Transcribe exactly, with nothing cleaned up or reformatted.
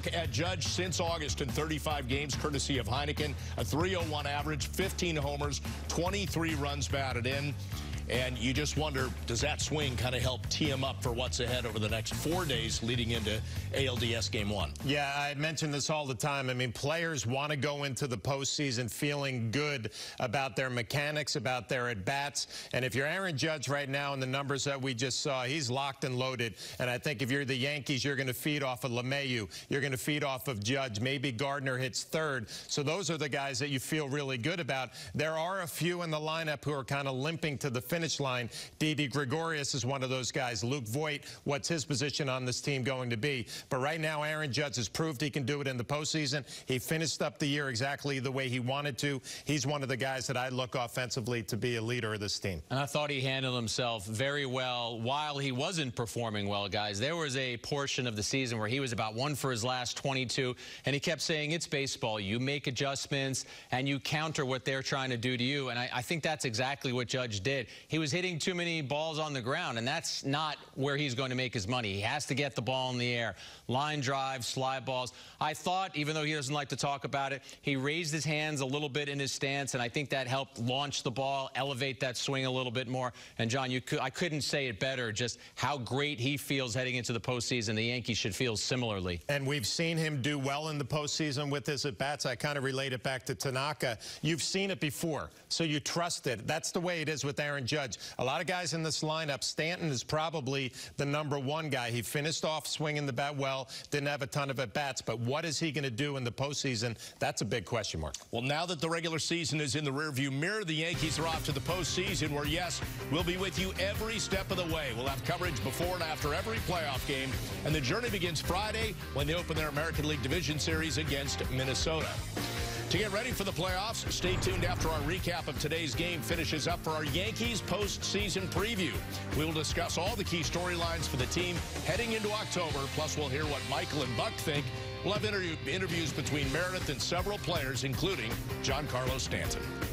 look at Judge since August in thirty-five games, courtesy of Heineken. A three oh one average, fifteen homers, twenty-three runs batted in. And you just wonder, does that swing kind of help tee him up for what's ahead over the next four days leading into A L D S Game one? Yeah, I mention this all the time. I mean, players want to go into the postseason feeling good about their mechanics, about their at-bats. And if you're Aaron Judge right now and the numbers that we just saw, he's locked and loaded. And I think if you're the Yankees, you're going to feed off of LeMahieu. You're going to feed off of Judge. Maybe Gardner hits third. So those are the guys that you feel really good about. There are a few in the lineup who are kind of limping to the finish line. Didi Gregorius is one of those guys. Luke Voigt, what's his position on this team going to be? But right now, Aaron Judge has proved he can do it in the postseason. He finished up the year exactly the way he wanted to. He's one of the guys that I look offensively to be a leader of this team. And I thought he handled himself very well while he wasn't performing well, guys. There was a portion of the season where he was about one for his last twenty-two, and he kept saying, it's baseball. You make adjustments, and you counter what they're trying to do to you. And I, I think that's exactly what Judge did. He was hitting too many balls on the ground, and that's not where he's going to make his money. He has to get the ball in the air. Line drives, slide balls. I thought, even though he doesn't like to talk about it, he raised his hands a little bit in his stance, and I think that helped launch the ball, elevate that swing a little bit more. And, John, you could, I couldn't say it better, just how great he feels heading into the postseason. The Yankees should feel similarly. And we've seen him do well in the postseason with his at-bats. I kind of relate it back to Tanaka. You've seen it before, so you trust it. That's the way it is with Aaron Judge. A lot of guys in this lineup, Stanton is probably the number one guy. He finished off swinging the bat well, didn't have a ton of at-bats, but what is he going to do in the postseason? That's a big question mark. Well, now that the regular season is in the rearview mirror, the Yankees are off to the postseason where, yes, we'll be with you every step of the way. We'll have coverage before and after every playoff game, and the journey begins Friday when they open their American League Division Series against Minnesota. To get ready for the playoffs, stay tuned after our recap of today's game finishes up for our Yankees postseason preview. We will discuss all the key storylines for the team heading into October, plus we'll hear what Michael and Buck think. We'll have interview, interviews between Meredith and several players, including Giancarlo Stanton.